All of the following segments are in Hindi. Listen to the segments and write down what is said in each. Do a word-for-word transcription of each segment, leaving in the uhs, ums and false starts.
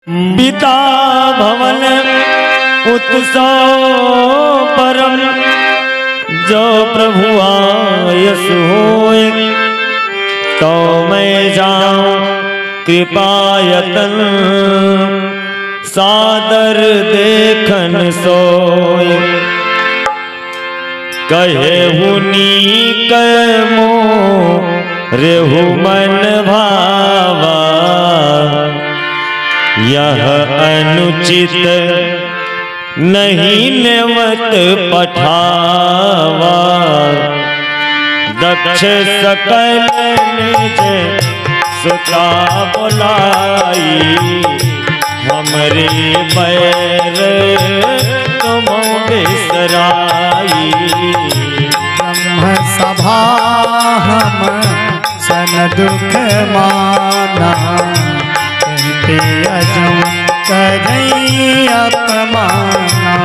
पिता भवन उत्सव परम जो प्रभु आयस होय तो मैं जाऊं कृपायतन सादर देखन सोय कहे हुनी कमो रेहु मन भावा यह अनुचित नहीं नेवत पठावा दक्ष सकल निज सुता बुलाई हमरे पैर तुम बिसराई ब्रह्म सभा हम सन दुख माना कहते अजू करई अपमाना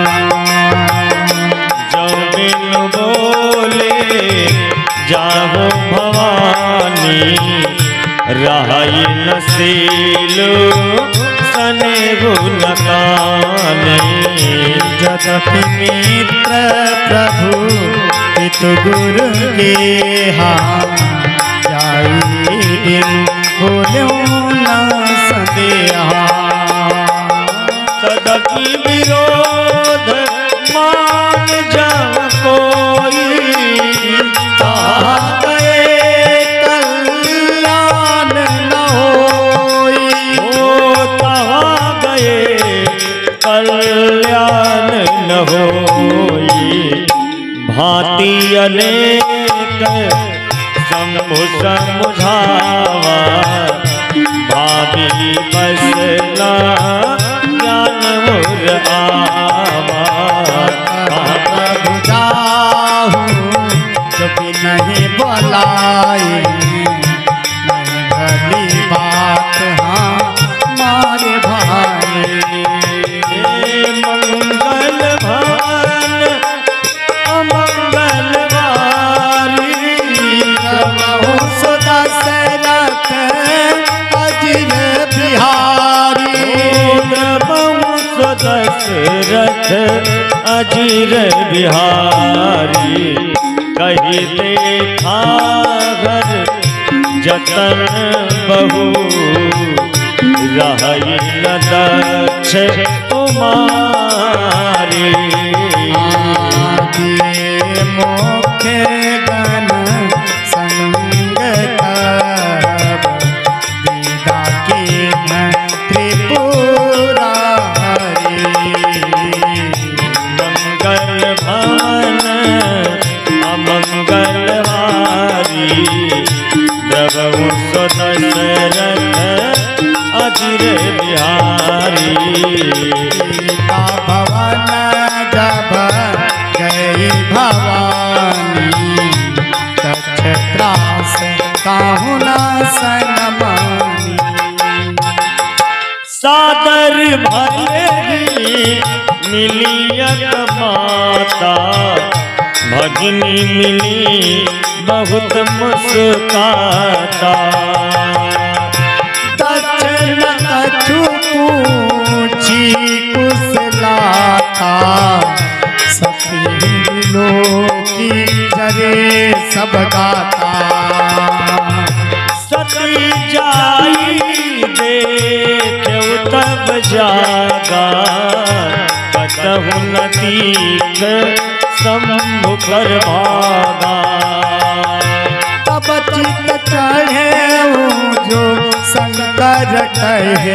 जो बिन बोले जाहो भवानी रहाई नसीलो सने गुणकाने जगति मित्र प्रभु पितु गुरु के हाँ जाई दिन बोलो न सदेहा सदकी विरोध मान जब कोई कहा गए कल्याण न होई हो तहाँ गए कल्याण न होई भांति अनेक शंभु समुझावा भाभी बसना ज्ञान मुर आवा प्रभु जाहू चुप नहीं बोलाई नहीं भली बात हाँ मारे भाई मंगल भान अमंगल वारी प्रभु सदा सरक अजिर बिहारी दशरथ अजीर बिहारी कही देखा घर जतन बहु रही न दक्ष कुमारी मुख्य गण संग तब दीदा की न त्रिपुरा मंगल भान अमंगल हारी प्रभु दशरथ अजीर बिहारी सीता भवन जब गई भवानी तक्ष त्रास काहू न सनमानी सादर भले ही मिलियत माता भगिनी मिली बहुत मुस्काता दक्षिण कछु पूछी कुशलाता सती लोकी जरे सब गाता सती जाई देख तब जागा कतहु न दीख शंभु कर भागा तब चित चढ़े जो शंकर कहे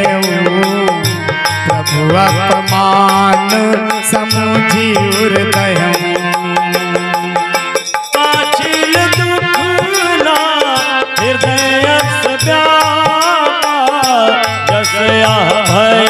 प्रभु अपमान समुझी हृदय पाछिल दुख ना हृदय व्यापा जस यह भय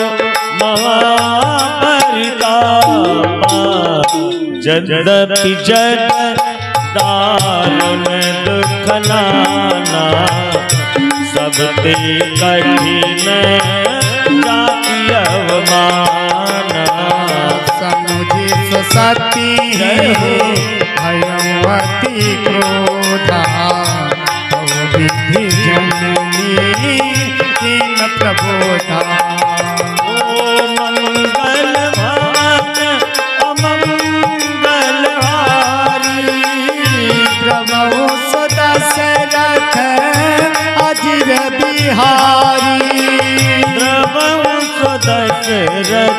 जद्यपि जग दारुण दुख नाना सबते कठिन जाति अवमाना समुझी सती भयवती क्रोधा विधि जननी दीन प्रबोधा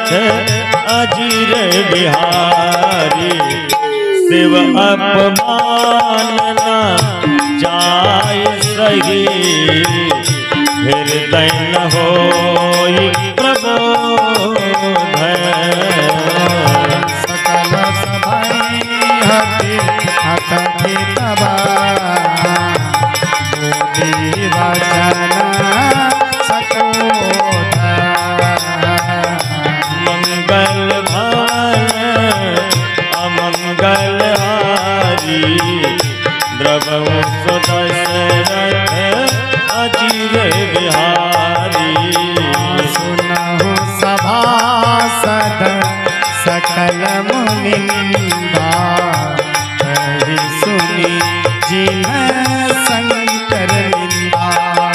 दशरथ अजीर बिहारी शिव अपमान न जाय सही हृदय न होई प्रबोध सकल सभई हति हठि तबा बोली वचन सकोध मंगल भान अमंगल हारी द्रवहु सो दशरथ अजीर बिहारी सुनहु सभासद सकल मुनिंदा कहि सुनी जिन शंकर निंदा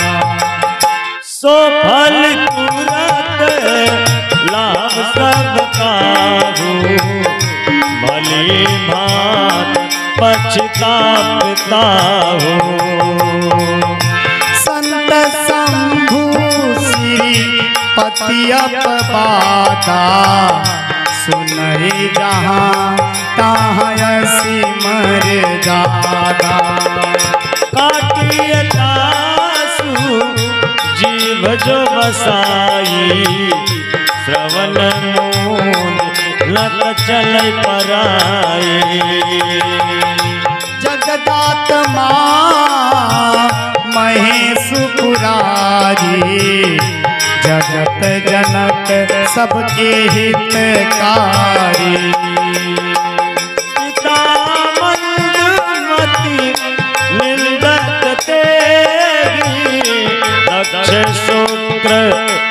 सो फल तुरत लाभ सब काहू भली भात पछताता हो संत शंभु श्री पति अपबादा सुनहि जहाँ तहाँ ऐसी मर्यादा काटिय दासु जीव जो बसाई श्रवण मूल लत चल पराई जगदात्मा महेश पुरारी जगत जनक सबके हितकारी पिता मंदमति निंदत तेरी दक्ष शुक्र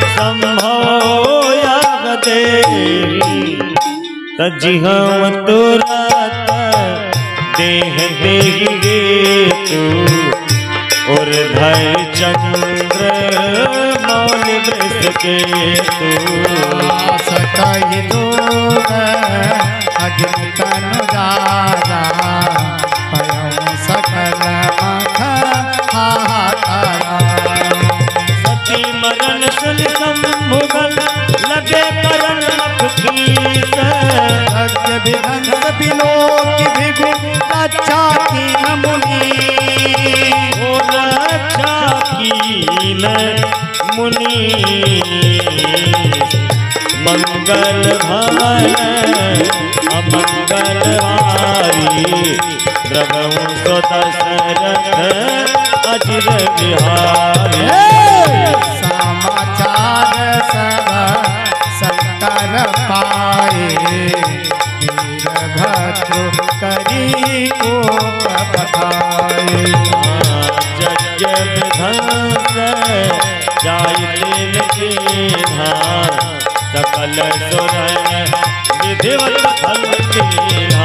संभोया देवी तजिहम तुरत देह देहिगे तू और धय चंद्र मौल वृष के तू सकहि दूर अग्नि तनु दारा पयौ सकल मख हाहाकारा सती मरण सुन संभुगल लगे करण कीस यज्ञ विध्वंस बिलोक विभु रक्षा कीन मुनि हो रक्षा कीन मुनि मंगल भाय अमंगल हारी द्रवहु सो दशरथ अजीर बिहारी समाचार सब शंकर पाए वीरभद्र करी को बताए यज्ञ विध्वंस जाय के धार सकल सुर विधिवत फल के